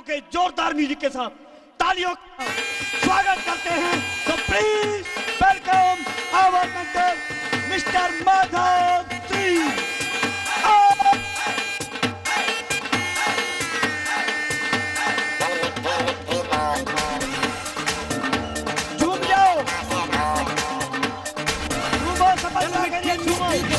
के जोरदार म्यूजिक के साथ तालियों का स्वागत करते हैं। तो please welcome our mentor mister Madhav sir. झूम जाओ, झूमो, समझ करिए, झूमो।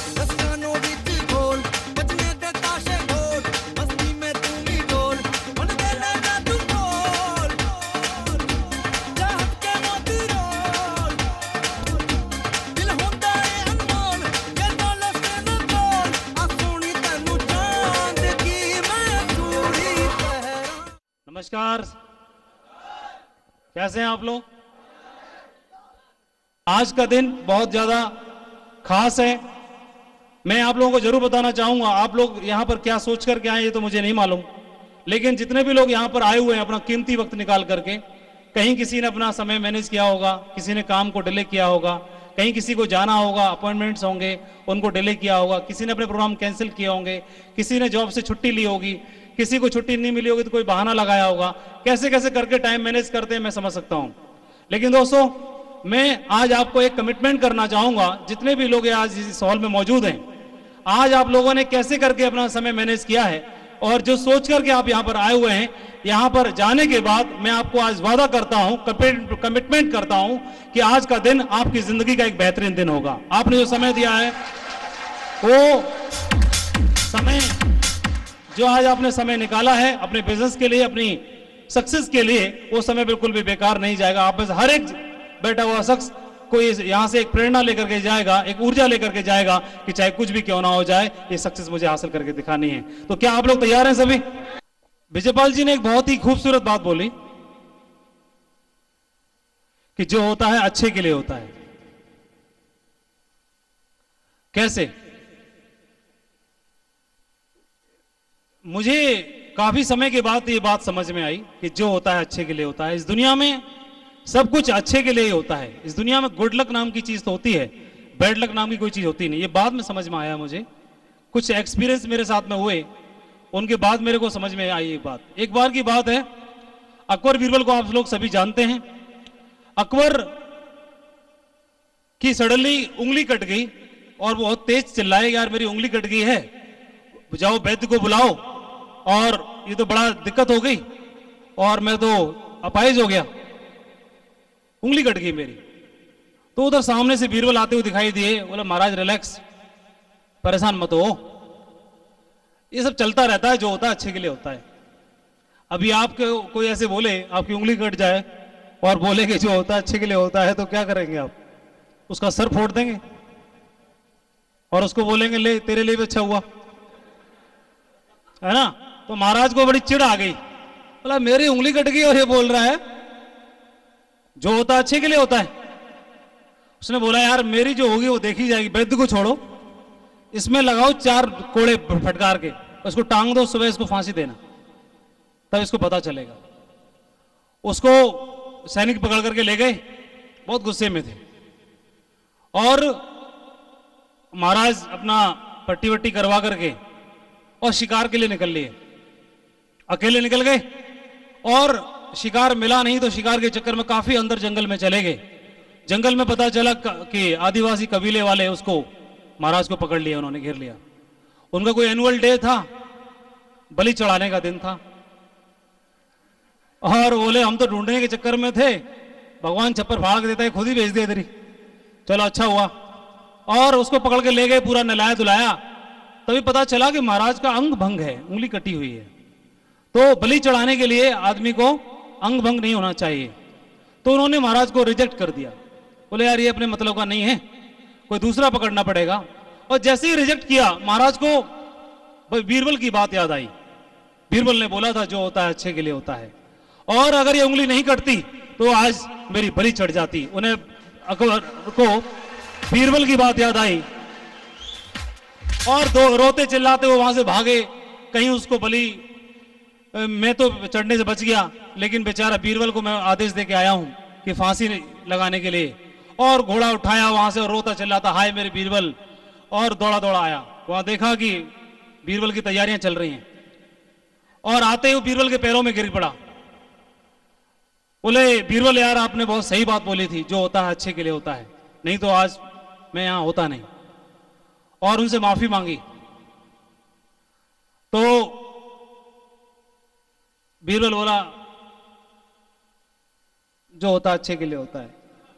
नमस्कार, कैसे हैं आप लोग? आज का दिन बहुत ज्यादा खास है। मैं आप लोगों को जरूर बताना चाहूंगा, आप लोग यहां पर क्या सोच करके आए ये तो मुझे नहीं मालूम, लेकिन जितने भी लोग यहां पर आए हुए हैं अपना कीमती वक्त निकाल करके, कहीं किसी ने अपना समय मैनेज किया होगा, किसी ने काम को डिले किया होगा, कहीं किसी को जाना होगा, अपॉइंटमेंट्स होंगे उनको डिले किया होगा, किसी ने अपने प्रोग्राम कैंसिल किए होंगे, किसी ने जॉब से छुट्टी ली होगी, किसी को छुट्टी नहीं मिली होगी तो कोई बहाना लगाया होगा। कैसे कैसे करके टाइम मैनेज करते हैं मैं समझ सकता हूं। लेकिन दोस्तों, मैं आज आपको एक कमिटमेंट करना चाहूंगा, जितने भी लोग आज इस हॉल में मौजूद हैं, आज आप लोगों ने कैसे करके अपना समय मैनेज किया है और जो सोच करके आप यहां पर आए हुए हैं, यहां पर जाने के बाद मैं आपको आज वादा करता हूं, कमिटमेंट करता हूं कि आज का दिन आपकी जिंदगी का एक बेहतरीन दिन होगा। आपने जो समय दिया है वो समय, जो आज आपने समय निकाला है अपने बिजनेस के लिए, अपनी सक्सेस के लिए, वो समय बिल्कुल भी बेकार नहीं जाएगा। आप में से हर एक बैठा हुआ शख्स कोई यहां से एक प्रेरणा लेकर के जाएगा, एक ऊर्जा लेकर के जाएगा कि चाहे कुछ भी क्यों ना हो जाए, ये सक्सेस मुझे हासिल करके दिखानी है। तो क्या आप लोग तैयार हैं सभी? विजयपाल जी ने एक बहुत ही खूबसूरत बात बोली कि जो होता है अच्छे के लिए होता है। कैसे? मुझे काफी समय के बाद ये बात समझ में आई कि जो होता है अच्छे के लिए होता है। इस दुनिया में सब कुछ अच्छे के लिए ही होता है। इस दुनिया में गुड लक नाम की चीज तो होती है, बैड लक नाम की कोई चीज होती नहीं। ये बाद में समझ में आया मुझे, कुछ एक्सपीरियंस मेरे साथ में हुए, उनके बाद मेरे को समझ में आई ये बात। एक बार की बात है, अकबर बीरबल को आप लोग सभी जानते हैं। अकबर की सडनली उंगली कट गई और वो बहुत तेज चिल्लाए, यार मेरी उंगली कट गई है, जाओ वैद्य को बुलाओ, और ये तो बड़ा दिक्कत हो गई और मैं तो अपाहिज हो गया, उंगली कट गई मेरी। तो उधर सामने से बीरबल आते हुए दिखाई दिए, बोला महाराज रिलैक्स, परेशान मत हो, ये सब चलता रहता है, जो होता है अच्छे के लिए होता है। अभी आपके कोई ऐसे बोले आपकी उंगली कट जाए और बोले कि जो होता है अच्छे के लिए होता है, तो क्या करेंगे आप? उसका सर फोड़ देंगे और उसको बोलेंगे ले तेरे लिए भी अच्छा हुआ, है ना? तो महाराज को बड़ी चिढ़ आ गई, बोला मेरी उंगली कट गई और ये बोल रहा है जो होता है अच्छे के लिए होता है। उसने बोला यार मेरी जो होगी वो देखी जाएगी, वैद्य को छोड़ो, इसमें लगाओ 4 कोड़े फटकार के, उसको टांग दो, सुबह इसको फांसी देना, तब इसको पता चलेगा। उसको सैनिक पकड़ करके ले गए, बहुत गुस्से में थे, और महाराज अपना पट्टी वट्टी करवा करके और शिकार के लिए निकल लिए। अकेले निकल गए और शिकार मिला नहीं, तो शिकार के चक्कर में काफी अंदर जंगल में चले गए। जंगल में पता चला कि आदिवासी कबीले वाले उसको, महाराज को पकड़ लिया, उन्होंने घेर लिया। उनका कोई एनुअल डे था, बलि चढ़ाने का दिन था, और बोले हम तो ढूंढने के चक्कर में थे, भगवान छप्पर फाड़ के देता है, खुद ही भेज दिया इधर ही, चलो अच्छा हुआ। और उसको पकड़ के ले गए, पूरा नहलाया धुलाया, तभी पता चला कि महाराज का अंग भंग है, उंगली कटी हुई है। तो बलि चढ़ाने के लिए आदमी को अंग भंग नहीं होना चाहिए। तो उन्होंने महाराज को रिजेक्ट कर दिया, बोले यार ये अपने मतलब का नहीं है, कोई दूसरा पकड़ना पड़ेगा। और जैसे ही रिजेक्ट किया, महाराज को बीरबल की बात याद आई। बीरबल ने बोला था जो होता है अच्छे के लिए होता है, और अगर ये उंगली नहीं कटती तो आज मेरी बलि चढ़ जाती। उन्हें अकबर को बीरबल की बात याद आई और रोते चिल्लाते वो वहां से भागे, कहीं उसको बलि, मैं तो चढ़ने से बच गया, लेकिन बेचारा बीरबल को मैं आदेश दे के आया हूं कि फांसी लगाने के लिए, और घोड़ा उठाया वहां से और रोता चिल्लाता हाय मेरे बीरबल, और दौड़ा दौड़ा आया। वहां देखा कि बीरबल की तैयारियां चल रही हैं, और आते ही वो बीरबल के पैरों में गिर पड़ा। बोले बीरबल यार आपने बहुत सही बात बोली थी, जो होता है अच्छे के लिए होता है, नहीं तो आज मैं यहां होता नहीं। और उनसे माफी मांगी। तो बीरबल बोला जो होता है अच्छे के लिए होता है।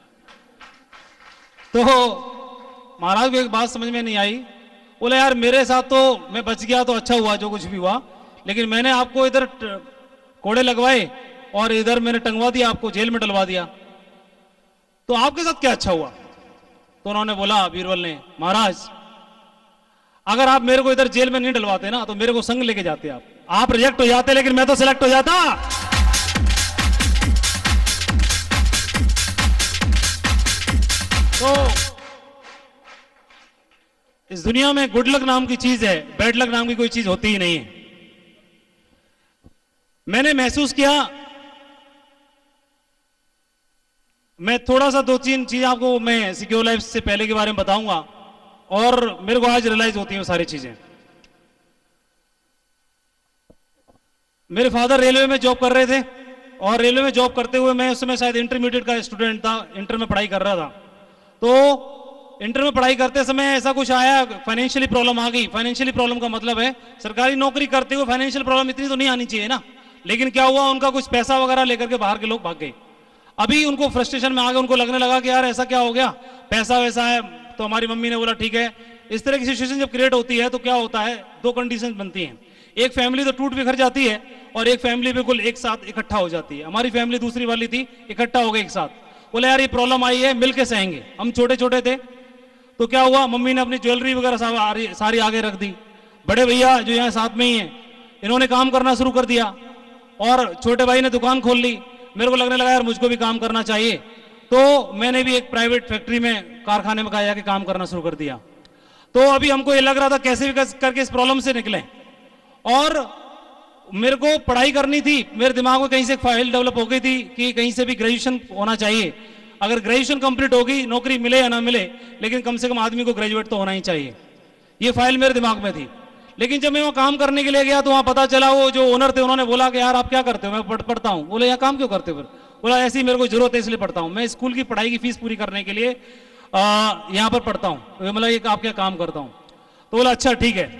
तो महाराज को एक बात समझ में नहीं आई। बोले यार मेरे साथ तो मैं बच गया तो अच्छा हुआ जो कुछ भी हुआ, लेकिन मैंने आपको इधर कोड़े लगवाए और इधर मैंने टंगवा दिया, आपको जेल में डलवा दिया, तो आपके साथ क्या अच्छा हुआ? तो उन्होंने बोला बीरबल ने, महाराज अगर आप मेरे को इधर जेल में नहीं डलवाते ना तो मेरे को संग लेके जाते आप रिजेक्ट हो जाते, लेकिन मैं तो सिलेक्ट हो जाता। तो इस दुनिया में गुड लक नाम की चीज है, बैड लक नाम की कोई चीज होती ही नहीं है। मैंने महसूस किया, मैं थोड़ा सा 2-3 चीज आपको मैं सिक्योर लाइफ से पहले के बारे में बताऊंगा और मेरे को आज रियलाइज होती हैं सारी चीजें। मेरे फादर रेलवे में जॉब कर रहे थे और रेलवे में जॉब करते हुए मैं उस समय शायद इंटरमीडिएट का स्टूडेंट था, इंटर में पढ़ाई कर रहा था। तो इंटर में पढ़ाई करते समय ऐसा कुछ आया, फाइनेंशियली प्रॉब्लम आ गई। फाइनेंशियली प्रॉब्लम का मतलब है सरकारी नौकरी करते हुए फाइनेंशियल प्रॉब्लम इतनी तो नहीं आनी चाहिए ना, लेकिन क्या हुआ, उनका कुछ पैसा वगैरह लेकर के बाहर के लोग भाग गए। अभी उनको फ्रस्ट्रेशन में आ गए, उनको लगने लगा कि यार ऐसा क्या हो गया, पैसा वैसा है। तो हमारी मम्मी ने बोला ठीक है। इस तरह की सिचुएशन जब क्रिएट होती है तो क्या होता है, 2 कंडीशन बनती हैं। एक फैमिली तो टूट बिखर जाती है और एक फैमिली बिल्कुल एक साथ इकट्ठा हो जाती है। हमारी फैमिली दूसरी वाली थी, इकट्ठा हो गए एक साथ। बोले यार ये प्रॉब्लम आई है, मिलके सहेंगे। हम छोटे छोटे थे तो क्या हुआ, मम्मी ने अपनी ज्वेलरी वगैरह सारी आगे रख दी। बड़े भैया जो यहाँ साथ में ही हैं, इन्होंने काम करना शुरू कर दिया और छोटे भाई ने दुकान खोल ली। मेरे को लगने लगा यार मुझको भी काम करना चाहिए, तो मैंने भी एक प्राइवेट फैक्ट्री में, कारखाने में जाके काम करना शुरू कर दिया। तो अभी हमको ये लग रहा था कैसे भी करके इस प्रॉब्लम से निकलें। और मेरे को पढ़ाई करनी थी, मेरे दिमाग में कहीं से एक फाइल डेवलप हो गई थी कि कहीं से भी ग्रेजुएशन होना चाहिए। अगर ग्रेजुएशन कंप्लीट होगी, नौकरी मिले या ना मिले, लेकिन कम से कम आदमी को ग्रेजुएट तो होना ही चाहिए। ये फाइल मेरे दिमाग में थी। लेकिन जब मैं वहाँ काम करने के लिए गया तो वहाँ पता चला वो जो ओनर थे उन्होंने बोला कि यार आप क्या करते हो? मैं पढ़ता हूँ। बोले यार काम क्यों करते हो? फिर बोला ऐसी ही मेरे को जरूरत है इसलिए पढ़ता हूँ, मैं स्कूल की पढ़ाई की फीस पूरी करने के लिए यहाँ पर पढ़ता हूँ। तो मतलब ये आप क्या काम करता हूँ? तो बोला अच्छा ठीक है।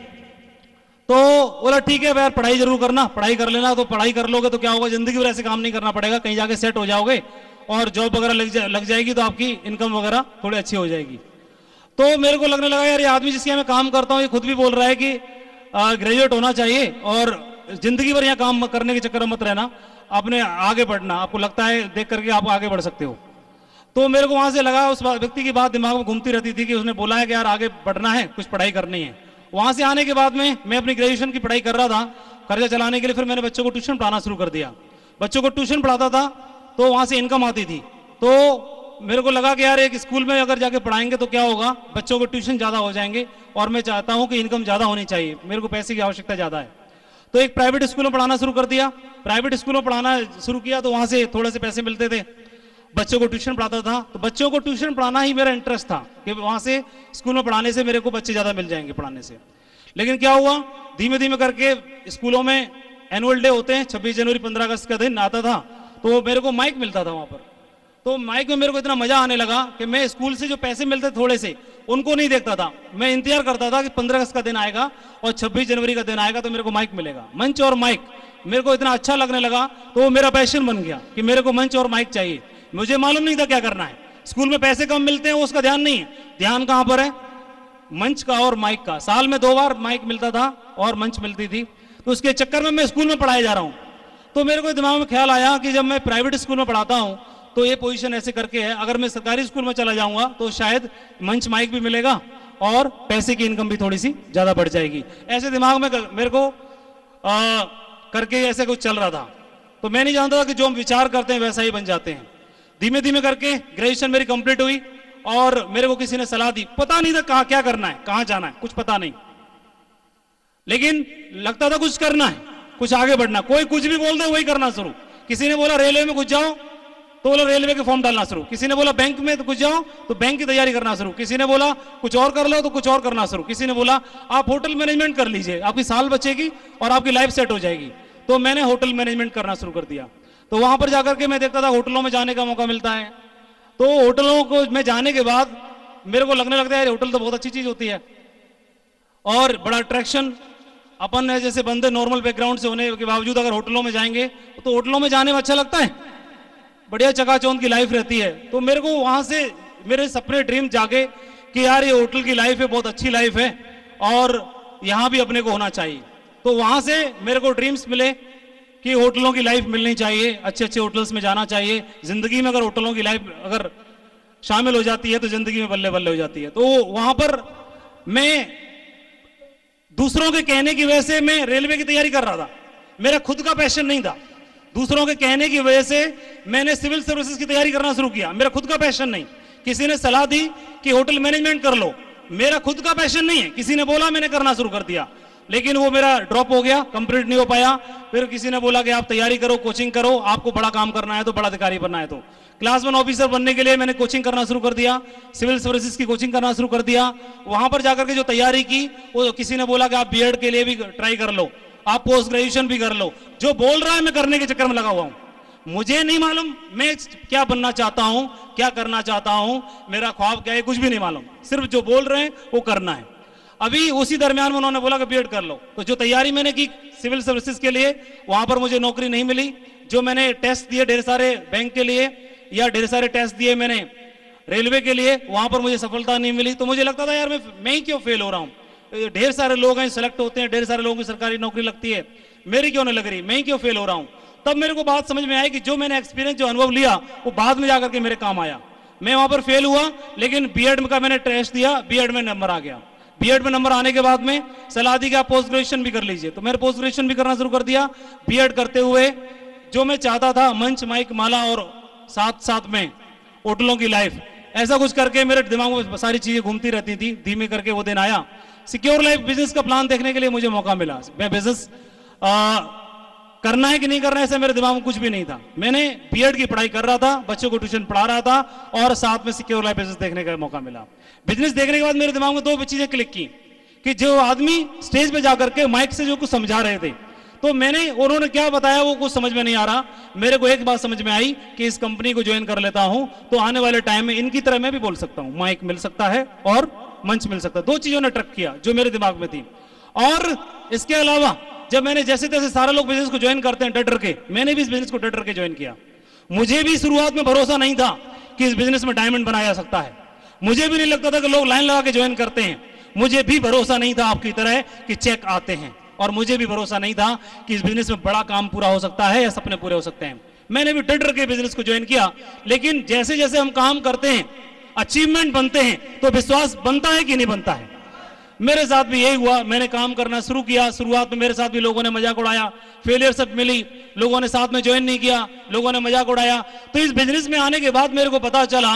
तो बोला ठीक है यार पढ़ाई जरूर करना, पढ़ाई कर लेना। तो पढ़ाई कर लोगे तो क्या होगा, जिंदगी भर ऐसे काम नहीं करना पड़ेगा, कहीं जाके सेट हो जाओगे और जॉब वगैरह लग जाएगी तो आपकी इनकम वगैरह थोड़ी अच्छी हो जाएगी। तो मेरे को लगने लगा यार ये आदमी जिसके मैं काम करता हूँ ये खुद भी बोल रहा है कि ग्रेजुएट होना चाहिए और जिंदगी भर यहाँ काम करने के चक्कर में मत रहना, आपने आगे बढ़ना, आपको लगता है देख करके आप आगे बढ़ सकते हो। तो मेरे को वहां से लगा, उस व्यक्ति की बात दिमाग में घूमती रहती थी कि उसने बोला है कि यार आगे बढ़ना है, कुछ पढ़ाई करनी है। वहां से आने के बाद में मैं अपनी ग्रेजुएशन की पढ़ाई कर रहा था, खर्चा चलाने के लिए फिर मैंने बच्चों को ट्यूशन पढ़ाना शुरू कर दिया। बच्चों को ट्यूशन पढ़ाता था तो वहां से इनकम आती थी। तो मेरे को लगा कि यार एक स्कूल में अगर जाके पढ़ाएंगे तो क्या होगा, बच्चों को ट्यूशन ज्यादा हो जाएंगे और मैं चाहता हूं कि इनकम ज्यादा होनी चाहिए, मेरे को पैसे की आवश्यकता ज्यादा है। तो एक प्राइवेट स्कूल में पढ़ाना शुरू कर दिया। प्राइवेट स्कूल में पढ़ाना शुरू किया तो वहां से थोड़े से पैसे मिलते थे। बच्चों को ट्यूशन पढ़ाता था, तो बच्चों को ट्यूशन पढ़ाना ही मेरा इंटरेस्ट था कि वहां से स्कूल में पढ़ाने से मेरे को बच्चे ज्यादा मिल जाएंगे पढ़ाने से। लेकिन क्या हुआ, धीमे धीमे करके स्कूलों में एनुअल डे होते हैं, 26 जनवरी 15 अगस्त का दिन आता था, तो मेरे को माइक मिलता था वहां पर। तो माइक में मेरे को इतना मजा आने लगा कि मैं स्कूल से जो पैसे मिलते थोड़े से उनको नहीं देखता था, मैं इंतजार करता था कि 15 अगस्त का दिन आएगा और 26 जनवरी का दिन आएगा तो मेरे को माइक मिलेगा। मंच और माइक मेरे को इतना अच्छा लगने लगा तो वो मेरा पैशन बन गया कि मेरे को मंच और माइक चाहिए। मुझे मालूम नहीं था क्या करना है, स्कूल में पैसे कम मिलते हैं उसका ध्यान नहीं है, ध्यान कहां पर है, मंच का और माइक का। साल में 2 बार माइक मिलता था और मंच मिलती थी, तो उसके चक्कर में मैं स्कूल में पढ़ाया जा रहा हूं। तो मेरे को दिमाग में ख्याल आया कि जब मैं प्राइवेट स्कूल में पढ़ाता हूं तो ये पोजीशन ऐसे करके है, अगर मैं सरकारी स्कूल में चला जाऊंगा तो शायद मंच माइक भी मिलेगा और पैसे की इनकम भी थोड़ी सी ज्यादा बढ़ जाएगी। ऐसे दिमाग में मेरे को करके ऐसे कुछ चल रहा था। तो मैं नहीं जानता था कि जो हम विचार करते हैं वैसा ही बन जाते हैं। धीमे धीमे करके ग्रेजुएशन मेरी कंप्लीट हुई और मेरे को किसी ने सलाह दी, पता नहीं था कहाँ क्या करना है, कहाँ जाना है, कुछ पता नहीं, लेकिन लगता था कुछ करना है, कुछ आगे बढ़ना। कोई कुछ भी बोल दे वही करना शुरू। किसी ने बोला रेलवे में घुस जाओ तो बोला रेलवे के फॉर्म डालना शुरू, किसी ने बोला बैंक में तो घुस जाओ तो बैंक की तैयारी करना शुरू, किसी ने बोला कुछ और कर लो तो कुछ और करना शुरू, किसी ने बोला आप होटल मैनेजमेंट कर लीजिए, आपकी साल बचेगी और आपकी लाइफ सेट हो जाएगी। तो मैंने होटल मैनेजमेंट करना शुरू कर दिया। तो वहां पर जाकर के मैं देखता था होटलों में जाने का मौका मिलता है, तो होटलों को में जाने के बाद मेरे को लगने लगता है होटल तो बहुत अच्छी चीज होती है और बड़ा अट्रैक्शन। अपन जैसे बंदे नॉर्मल बैकग्राउंड से होने के बावजूद अगर होटलों में जाएंगे तो होटलों में जाने में अच्छा लगता है, बढ़िया चकाचौंध की लाइफ रहती है। तो मेरे को वहां से मेरे सपने ड्रीम जागे कि यार ये होटल की लाइफ है, बहुत अच्छी लाइफ है और यहां भी अपने को होना चाहिए। तो वहां से मेरे को ड्रीम्स मिले कि होटलों की लाइफ मिलनी चाहिए, अच्छे अच्छे होटल्स में जाना चाहिए। जिंदगी में अगर होटलों की लाइफ अगर शामिल हो जाती है तो जिंदगी में बल्ले बल्ले हो जाती है। तो वहां पर मैं दूसरों के कहने की वजह से मैं रेलवे की तैयारी कर रहा था, मेरा खुद का पैशन नहीं था। दूसरों के कहने की वजह से मैंने सिविल सर्विसेज की तैयारी करना शुरू किया, मेरा खुद का पैशन नहीं। किसी ने सलाह दी कि होटल मैनेजमेंट कर लो, मेरा खुद का पैशन नहीं है, किसी ने बोला मैंने करना शुरू कर दिया, लेकिन वो मेरा ड्रॉप हो गया, कंप्लीट नहीं हो पाया। फिर किसी ने बोला कि आप तैयारी करो, कोचिंग करो, आपको बड़ा काम करना है तो बड़ा अधिकारी बनना है। तो क्लास 1 ऑफिसर बनने के लिए मैंने कोचिंग करना शुरू कर दिया, सिविल सर्विसेज की कोचिंग करना शुरू कर दिया। वहां पर जाकर के जो तैयारी की वो किसी ने बोला कि आप बीएड के लिए भी ट्राई कर लो, आप पोस्ट ग्रेजुएशन भी कर लो। जो बोल रहा है मैं करने के चक्कर में लगा हुआ हूं, मुझे नहीं मालूम मैं क्या बनना चाहता हूं, क्या करना चाहता हूं, मेरा ख्वाब क्या है, कुछ भी नहीं मालूम, सिर्फ जो बोल रहे हैं वो करना है। अभी उसी दरमियान में उन्होंने बोला कि बीएड कर लो, तो जो तैयारी मैंने की सिविल सर्विसेज के लिए वहां पर मुझे नौकरी नहीं मिली। जो मैंने टेस्ट दिए ढेर सारे बैंक के लिए या ढेर सारे टेस्ट दिए मैंने रेलवे के लिए, वहां पर मुझे सफलता नहीं मिली। तो मुझे लगता था यार मैं ही क्यों फेल हो रहा हूं, ढेर सारे लोग हैं सेलेक्ट होते हैं, ढेर सारे लोगों की सरकारी नौकरी लगती है, मेरी क्यों नहीं लग रही, मैं ही क्यों फेल हो रहा हूं। तब मेरे को बात समझ में आई कि जो मैंने एक्सपीरियंस जो अनुभव लिया वो बाद में जाकर के मेरे काम आया। मैं वहां पर फेल हुआ, लेकिन बीएड का मैंने टेस्ट दिया, बीएड में नंबर आ गया। बीएड में नंबर आने के बाद में सलाह दी कि आप पोस्ट ग्रेजुएशन भी कर लीजिए, तो मैंने पोस्ट ग्रेजुएशन भी करना शुरू कर दिया। बीएड करते हुए जो मैं चाहता था, मंच माइक माला और साथ साथ में होटलों की लाइफ, ऐसा कुछ करके मेरे दिमाग में सारी चीजें घूमती रहती थी। धीमे करके वो दिन आया, सिक्योर लाइफ बिजनेस का प्लान देखने के लिए मुझे मौका मिला। मैं बिजनेस करना है कि नहीं करना है ऐसा मेरे दिमाग में कुछ भी नहीं था। मैंने बीएड की पढ़ाई कर रहा था, बच्चों को ट्यूशन पढ़ा रहा था और साथ में सिक्योर लाइफ बिजनेस देखने का मौका मिला। बिजनेस देखने के बाद मेरे दिमाग में 2 चीजें क्लिक की कि जो आदमी स्टेज पे जाकर के माइक से जो कुछ समझा रहे थे, तो मैंने उन्होंने क्या बताया वो कुछ समझ में नहीं आ रहा। मेरे को एक बात समझ में आई कि इस कंपनी को ज्वाइन कर लेता हूं तो आने वाले टाइम में इनकी तरह मैं भी बोल सकता हूं, माइक मिल सकता है और मंच मिल सकता है। 2 चीजों ने ट्रक किया जो मेरे दिमाग में थी। और इसके अलावा जब मैंने जैसे तैसे सारे लोग बिजनेस को ज्वाइन करते हैं डर डर के, मैंने भी इस बिजनेस को डर डर के ज्वाइन किया। मुझे भी शुरुआत में भरोसा नहीं था कि इस बिजनेस में डायमंड बनाया जा सकता है, मुझे भी नहीं लगता था कि लोग लाइन लगा के ज्वाइन करते हैं, मुझे भी भरोसा नहीं था आपकी तरह कि चेक आते हैं, और मुझे भी भरोसा नहीं था कि इस बिजनेस में बड़ा काम पूरा हो सकता है या सपने पूरे हो सकते हैं। मैंने भी डर डर के बिजनेस को ज्वाइन किया, लेकिन जैसे जैसे हम काम करते हैं, अचीवमेंट बनते हैं, तो विश्वास बनता है कि नहीं बनता है। मेरे साथ भी यही हुआ, मैंने काम करना शुरू किया। शुरुआत में मेरे साथ भी लोगों ने मजाक उड़ाया, फेलियर सब मिली, लोगों ने साथ में ज्वाइन नहीं किया, लोगों ने मजाक उड़ाया। तो इस बिजनेस में आने के बाद मेरे को पता चला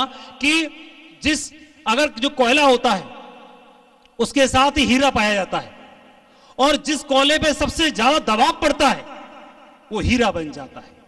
कि अगर जो कोयला होता है उसके साथ ही हीरा पाया जाता है, और जिस कोयले पे सबसे ज्यादा दबाव पड़ता है वो हीरा बन जाता है।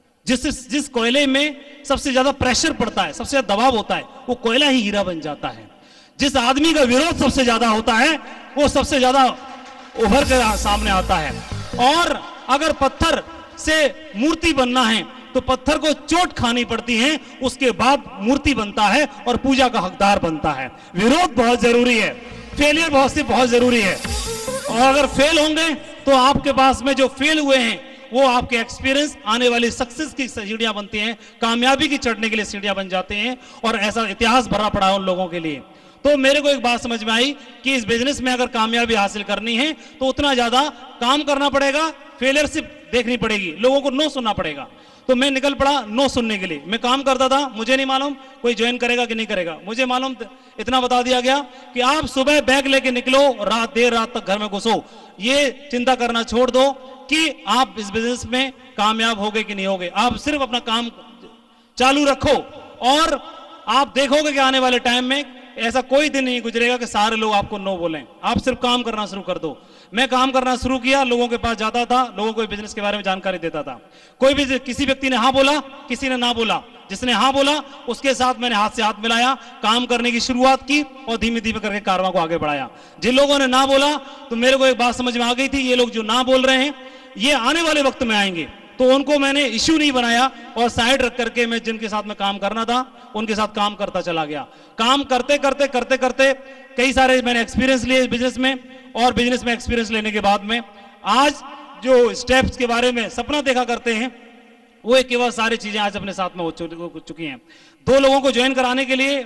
जिस कोयले में सबसे ज्यादा प्रेशर पड़ता है, सबसे ज्यादा दबाव होता है, वो कोयला ही हीरा बन जाता है। जिस आदमी का विरोध सबसे ज्यादा होता है वो सबसे ज्यादा उभर कर सामने आता है। और अगर पत्थर से मूर्ति बनना है तो पत्थर को चोट खानी पड़ती है, उसके बाद मूर्ति बनता है और पूजा का हकदार बनता है। विरोध बहुत जरूरी है, फेलियर बहुत जरूरी है। और अगर फेल होंगे तो आपके पास में जो फेल हुए हैं वो आपके एक्सपीरियंस आने वाली सक्सेस की सीढ़ियां बनती हैं, कामयाबी की चढ़ने के लिए सीढ़ियां बन जाते हैं, और ऐसा इतिहास भरा पड़ा है उन लोगों के लिए। तो मेरे को एक बात समझ में आई कि इस बिजनेस में अगर कामयाबी हासिल करनी है तो उतना ज्यादा काम करना पड़ेगा, फेलियरशिप देखनी पड़ेगी, लोगों को नो सुनना पड़ेगा। तो मैं निकल पड़ा नो सुनने के लिए। मैं काम करता था, मुझे नहीं मालूम कोई ज्वाइन करेगा कि नहीं करेगा, मुझे मालूम इतना बता दिया गया कि आप सुबह बैग लेके निकलो, देर रात तक घर में घुसो, ये चिंता करना छोड़ दो कि आप इस बिजनेस में कामयाब होगे कि नहीं होगे। आप सिर्फ अपना काम चालू रखो और आप देखोगे कि आने वाले टाइम में ऐसा कोई दिन नहीं गुजरेगा कि सारे लोग आपको नो बोलें। आप सिर्फ काम करना शुरू कर दो। मैं काम करना शुरू किया, लोगों के पास जाता था, लोगों को बिजनेस के बारे में जानकारी देता था। कोई भी किसी व्यक्ति ने हाँ बोला, किसी ने ना बोला, जिसने हाँ बोला उसके साथ मैंने हाथ से हाथ मिलाया, काम करने की शुरुआत की और धीमे धीमे करके कारवां को आगे बढ़ाया। जिन लोगों ने ना बोला तो मेरे को एक बात समझ में आ गई थी, ये लोग जो ना बोल रहे हैं ये आने वाले वक्त में आएंगे, तो उनको मैंने इश्यू नहीं बनाया और साइड रख करके मैं जिनके साथ में काम करना था उनके साथ काम करता चला गया। काम करते करते करते करते कई सारे मैंने एक्सपीरियंस लिए बिजनेस में, और बिजनेस में एक्सपीरियंस लेने के बाद में आज जो स्टेप्स के बारे में सपना देखा करते हैं वो एक केवल सारी चीजें आज अपने साथ में हो चुकी हैं। 2 लोगों को ज्वाइन कराने के लिए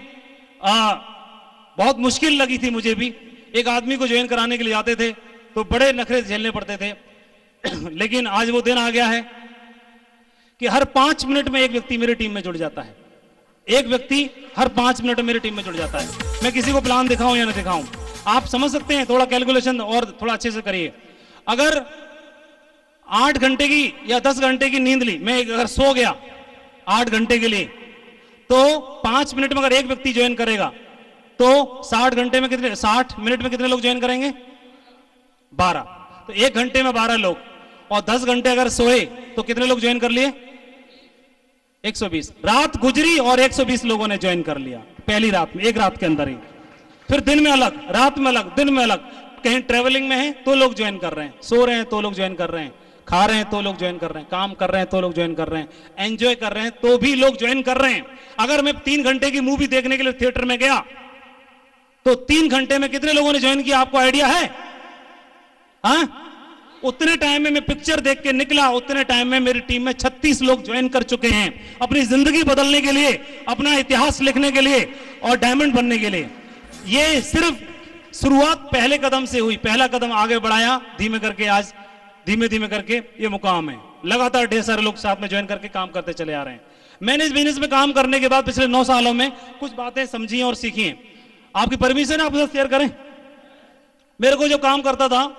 बहुत मुश्किल लगी थी मुझे भी। एक आदमी को ज्वाइन कराने के लिए आते थे तो बड़े नखरे झेलने पड़ते थे लेकिन आज वो दिन आ गया है कि हर 5 मिनट में एक व्यक्ति मेरी टीम में जुड़ जाता है। एक व्यक्ति हर 5 मिनट में मेरी टीम में जुड़ जाता है। मैं किसी को प्लान दिखाऊं या ना दिखाऊं, आप समझ सकते हैं। थोड़ा कैलकुलेशन और थोड़ा अच्छे से करिए। अगर 8 घंटे की या 10 घंटे की नींद ली, मैं अगर सो गया 8 घंटे के लिए, तो 5 मिनट में अगर एक व्यक्ति ज्वाइन करेगा तो 60 घंटे में कितने, 60 मिनट में कितने लोग ज्वाइन करेंगे? 12। तो 1 घंटे में 12 लोग, और 10 घंटे अगर सोए तो कितने लोग ज्वाइन कर लिए? 120। रात गुजरी और 120 लोगों ने ज्वाइन कर लिया पहली रात में, एक रात के अंदर ही। फिर दिन में अलग, रात में अलग, दिन में अलग। कहीं ट्रेवलिंग में है तो लोग ज्वाइन कर रहे हैं, सो रहे हैं तो लोग ज्वाइन कर रहे हैं, खा रहे हैं तो लोग ज्वाइन कर रहे हैं, काम कर रहे हैं तो लोग ज्वाइन कर रहे हैं, एंजॉय कर रहे हैं तो भी लोग ज्वाइन कर रहे हैं। अगर मैं 3 घंटे की मूवी देखने के लिए थिएटर में गया तो 3 घंटे में कितने लोगों ने ज्वाइन किया? आपको आइडिया है? हाँ, उतने टाइम में मैं पिक्चर देख के निकला, उतने टाइम में मेरी टीम में 36 लोग ज्वाइन कर चुके हैं अपनी जिंदगी बदलने के लिए, अपना इतिहास लिखने के लिए और डायमंड बनने के लिए। ये सिर्फ शुरुआत पहले कदम से हुई, पहला कदम आगे बढ़ाया धीमे करके, आज धीमे धीमे करके ये मुकाम है। लगातार ढेर सारे लोग साथ में ज्वाइन करके काम करते चले आ रहे हैं। मैंने इस बिजनेस में काम करने के बाद पिछले 9 सालों में कुछ बातें समझी और सीखी हैं। आपकी परमिशन है आपके साथ शेयर करें? मेरे को जो काम करता था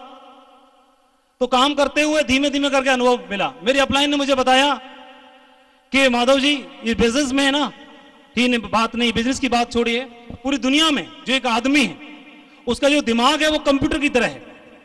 तो काम करते हुए धीमे धीमे करके अनुभव मिला। मेरी अपलाइन ने मुझे बताया कि माधव जी ये बिजनेस में है ना, ठीक बात नहीं, बिजनेस की बात छोड़िए, पूरी दुनिया में जो एक आदमी है उसका जो दिमाग है वो कंप्यूटर की तरह है।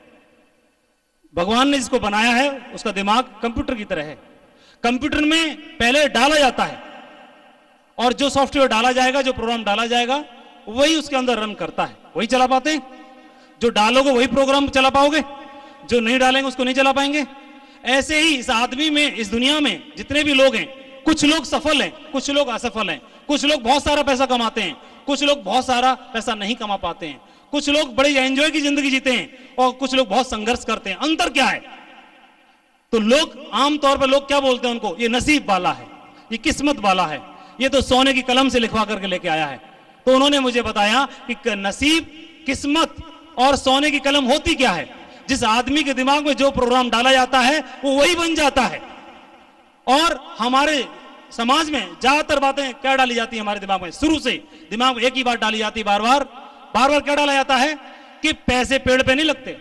भगवान ने जिसको बनाया है उसका दिमाग कंप्यूटर की तरह है। कंप्यूटर में पहले डाला जाता है और जो सॉफ्टवेयर डाला जाएगा, जो प्रोग्राम डाला जाएगा वही उसके अंदर रन करता है, वही चला पाते हैं। जो डालोगे वही प्रोग्राम चला पाओगे, जो नहीं डालेंगे उसको नहीं चला पाएंगे। ऐसे ही इस आदमी में, इस दुनिया में जितने भी लोग हैं, कुछ लोग सफल हैं, कुछ लोग असफल हैं, कुछ लोग बहुत सारा पैसा कमाते हैं, कुछ लोग बहुत सारा पैसा नहीं कमा पाते हैं, कुछ लोग बड़े एंजॉय की जिंदगी जीते हैं और कुछ लोग बहुत संघर्ष करते हैं। अंतर क्या है? तो लोग आमतौर पर लोग क्या बोलते हैं उनको? ये नसीब वाला है, ये किस्मत वाला है, ये तो सोने की कलम से लिखवा करके लेके आया है। तो उन्होंने मुझे बताया कि नसीब, किस्मत और सोने की कलम होती क्या है? जिस आदमी के दिमाग में जो प्रोग्राम डाला जाता है वो वही बन जाता है। और हमारे समाज में ज्यादातर बातें क्या डाली जाती है हमारे दिमाग में? शुरू से दिमाग में एक ही बात डाली जाती है, बार बार क्या डाला जाता है कि पैसे पेड़ पे नहीं लगते,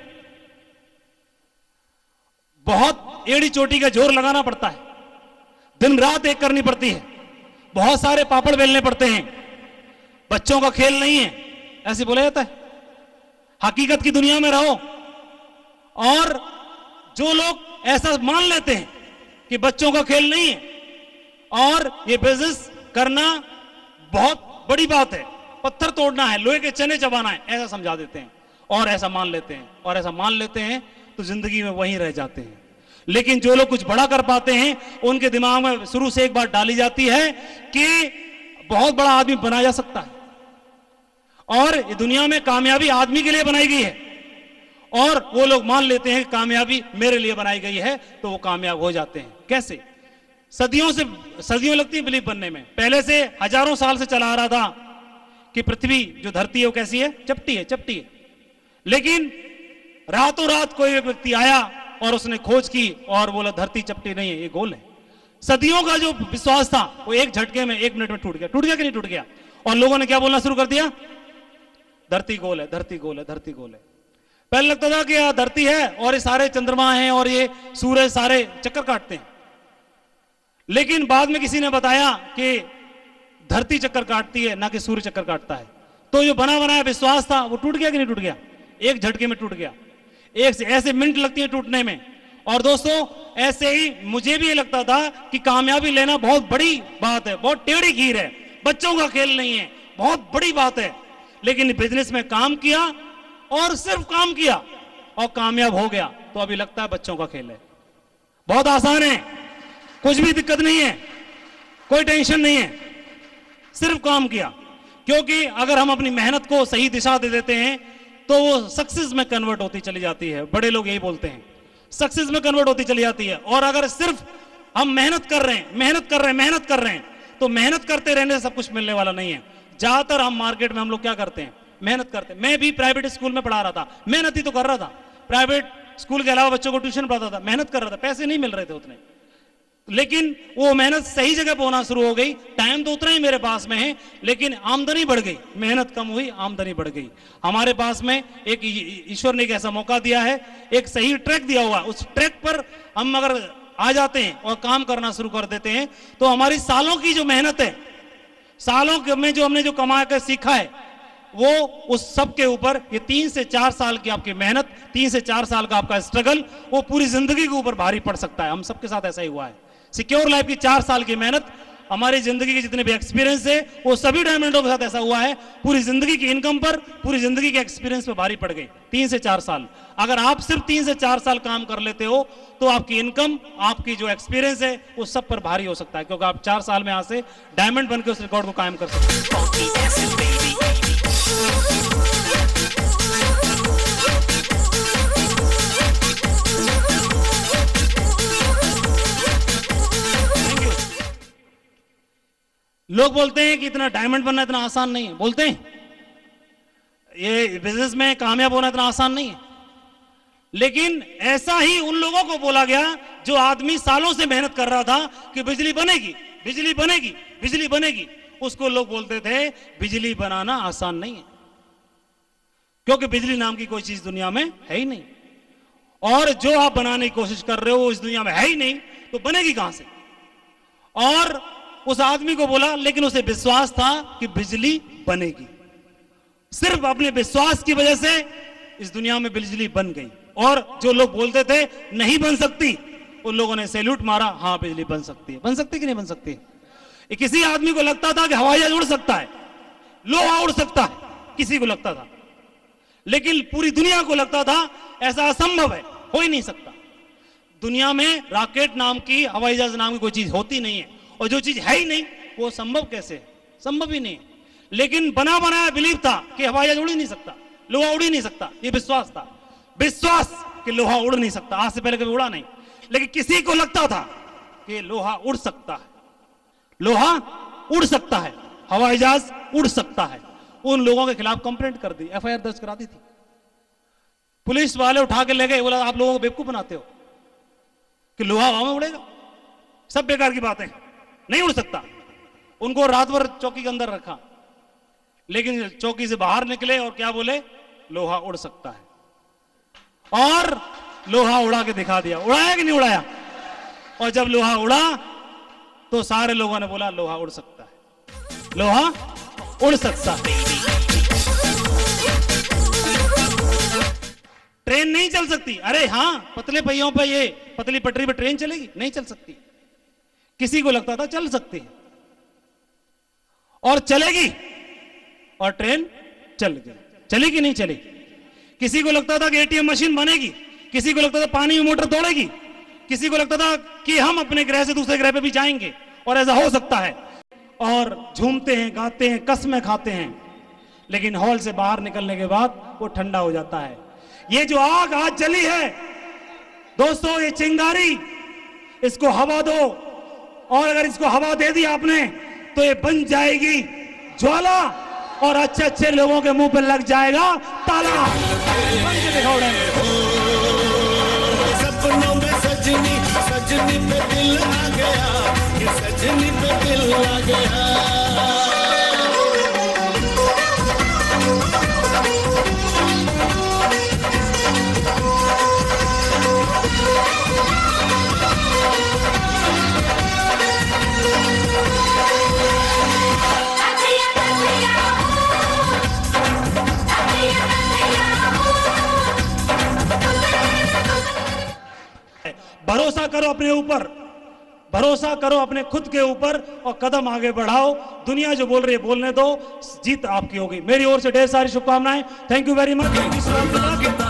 बहुत एड़ी चोटी का जोर लगाना पड़ता है, दिन रात एक करनी पड़ती है, बहुत सारे पापड़ बेलने पड़ते हैं, बच्चों का खेल नहीं है, ऐसे बोला जाता है। हकीकत की दुनिया में रहो। और जो लोग ऐसा मान लेते हैं कि बच्चों का खेल नहीं है और ये बिजनेस करना बहुत बड़ी बात है, पत्थर तोड़ना है, लोहे के चने चबाना है, ऐसा समझा देते हैं और ऐसा मान लेते हैं, और ऐसा मान लेते हैं तो जिंदगी में वहीं रह जाते हैं। लेकिन जो लोग कुछ बड़ा कर पाते हैं उनके दिमाग में शुरू से एक बात डाली जाती है कि बहुत बड़ा आदमी बना जा सकता है, और दुनिया में कामयाबी आदमी के लिए बनाई गई है, और वो लोग मान लेते हैं कि कामयाबी मेरे लिए बनाई गई है, तो वो कामयाब हो जाते हैं। कैसे? सदियों लगती है बिलीफ बनने में। पहले से हजारों साल से चला आ रहा था कि पृथ्वी जो धरती है वो कैसी है? चपटी है, चपटी है। लेकिन रातों रात कोई एक व्यक्ति आया और उसने खोज की और बोला धरती चपटी नहीं है, ये गोल है। सदियों का जो विश्वास था वो एक झटके में, 1 मिनट में टूट गया। टूट गया कि नहीं टूट गया? और लोगों ने क्या बोलना शुरू कर दिया? धरती गोल है, धरती गोल है, धरती गोल है। पहले लगता था कि यह धरती है और ये सारे चंद्रमा हैं और ये सूरज सारे चक्कर काटते हैं, लेकिन बाद में किसी ने बताया कि धरती चक्कर काटती है, ना कि सूर्य चक्कर काटता है। तो जो बना बनाया विश्वास था वो टूट गया कि नहीं टूट गया? एक झटके में टूट गया। एक से ऐसे मिनट लगती है टूटने में। और दोस्तों ऐसे ही मुझे भी ये लगता था कि कामयाबी लेना बहुत बड़ी बात है, बहुत टेढ़ी खीर है, बच्चों का खेल नहीं है, बहुत बड़ी बात है। लेकिन बिजनेस में काम किया और सिर्फ काम किया और कामयाब हो गया, तो अभी लगता है बच्चों का खेल है। बहुत आसान है, कुछ भी दिक्कत नहीं है, कोई टेंशन नहीं है, सिर्फ काम किया। क्योंकि अगर हम अपनी मेहनत को सही दिशा दे देते हैं तो वो सक्सेस में कन्वर्ट होती चली जाती है। बड़े लोग यही बोलते हैं, सक्सेस में कन्वर्ट होती चली जाती है। और अगर सिर्फ हम मेहनत कर रहे हैं तो मेहनत करते रहने से सब कुछ मिलने वाला नहीं है। ज्यादातर हम मार्केट में हम लोग क्या करते हैं, मेहनत करते हैं। मैं भी प्राइवेट स्कूल में पढ़ा रहा था, मेहनत ही तो कर रहा था। प्राइवेट स्कूल के अलावा बच्चों को ट्यूशन पढ़ाता था, मेहनत कर रहा था, पैसे नहीं मिल रहे थे उतने, लेकिन वो मेहनत सही जगह पे होना शुरू हो गई। टाइम तो उतना ही मेरे पास में है, लेकिन आमदनी बढ़ गई, मेहनत कम हुई, आमदनी बढ़ गई। हमारे पास में एक ईश्वर ने एक ऐसा मौका दिया है, एक सही ट्रैक दिया हुआ, उस ट्रैक पर हम अगर आ जाते हैं और काम करना शुरू कर देते हैं तो हमारी सालों की जो मेहनत है, सालों में जो हमने जो कमा कर सीखा है, वो उस सब के ऊपर ये 3 से 4 साल की आपकी मेहनत, 3 से 4 साल का आपका स्ट्रगल, वो पूरी जिंदगी के ऊपर भारी पड़ सकता है। हम सबके साथ ऐसा ही हुआ है। सिक्योर लाइफ की 4 साल की मेहनत, हमारी जिंदगी के जितने भी एक्सपीरियंस है, वो सभी डायमंडों के साथ ऐसा हुआ है। पूरी जिंदगी की इनकम पर, पूरी जिंदगी के एक्सपीरियंस पर भारी पड़ गई 3 से 4 साल। अगर आप सिर्फ 3 से 4 साल काम कर लेते हो तो आपकी इनकम, आपकी जो एक्सपीरियंस है, वो सब पर भारी हो सकता है, क्योंकि आप 4 साल में यहां से डायमंड बनकर उस रिकॉर्ड को कायम कर सकते हैं। लोग बोलते हैं कि इतना डायमंड बनना इतना आसान नहीं है, बोलते हैं ये बिजनेस में कामयाब होना इतना आसान नहीं है, लेकिन ऐसा ही उन लोगों को बोला गया जो आदमी सालों से मेहनत कर रहा था कि बिजली बनेगी, बिजली बनेगी, बिजली बनेगी। उसको लोग बोलते थे बिजली बनाना आसान नहीं है, क्योंकि बिजली नाम की कोई चीज दुनिया में है ही नहीं, और जो आप बनाने की कोशिश कर रहे हो इस दुनिया में है ही नहीं, तो बनेगी कहां से। और उस आदमी को बोला, लेकिन उसे विश्वास था कि बिजली बनेगी। सिर्फ अपने विश्वास की वजह से इस दुनिया में बिजली बन गई। और जो लोग बोलते थे नहीं बन सकती, उन लोगों ने सैल्यूट मारा, हाँ बिजली बन सकती है। बन सकती कि नहीं बन सकती? किसी आदमी को लगता था कि हवाई जहाज उड़ सकता है, लोहा उड़ सकता है, किसी को लगता था, लेकिन पूरी दुनिया को लगता था ऐसा असंभव है, हो ही नहीं सकता। दुनिया में रॉकेट नाम की, हवाई जहाज नाम की कोई चीज होती नहीं है, और जो चीज है ही नहीं वो संभव कैसे है? संभव ही नहीं। लेकिन बना बनाया बिलीव था कि हवाई जहाज उड़ ही नहीं सकता, लोहा उड़ ही नहीं सकता, ये विश्वास था। विश्वास कि लोहा उड़ नहीं सकता, आज से पहले कभी उड़ा नहीं, लेकिन किसी को लगता था कि लोहा उड़ सकता है, लोहा उड़ सकता है, हवाई जहाज उड़ सकता है। उन लोगों के खिलाफ कंप्लेंट कर दी, एफआईआर दर्ज करा दी थी। पुलिस वाले उठा के ले गए, बोला आप लोगों को बेवकूफ बनाते हो कि लोहा हवा में उड़ेगा, सब बेकार की बातें, नहीं उड़ सकता। उनको रात भर चौकी के अंदर रखा, लेकिन चौकी से बाहर निकले और क्या बोले, लोहा उड़ सकता है। और लोहा उड़ा के दिखा दिया। उड़ाया कि नहीं उड़ाया? और जब लोहा उड़ा तो सारे लोगों ने बोला लोहा उड़ सकता है, लोहा उड़ सकता है। ट्रेन नहीं चल सकती, अरे हां, पतले पहियों पे, ये पतली पटरी पे ट्रेन चलेगी? नहीं चल सकती। किसी को लगता था चल सकती है और चलेगी, और ट्रेन चल गई। चली कि नहीं चली? किसी को लगता था कि एटीएम मशीन बनेगी, किसी को लगता था पानी में मोटर दौड़ेगी, किसी को लगता था कि हम अपने ग्रह से दूसरे ग्रह पे भी जाएंगे और ऐसा हो सकता है, और झूमते हैं, गाते हैं, कसमें खाते हैं, लेकिन हॉल से बाहर निकलने के बाद वो ठंडा हो जाता है। ये जो आग आज जली है दोस्तों, ये चिंगारी, इसको हवा दो, और अगर इसको हवा दे दी आपने तो ये बन जाएगी ज्वाला, और अच्छे अच्छे लोगों के मुंह पे लग जाएगा ताला। सपनों में सजनी, सजनी पे दिल आ गया, कि सजनी पे दिल आ गया। भरोसा करो अपने ऊपर, भरोसा करो अपने खुद के ऊपर, और कदम आगे बढ़ाओ। दुनिया जो बोल रही है बोलने दो, जीत आपकी होगी। मेरी ओर से ढेर सारी शुभकामनाएं। Thank you very much.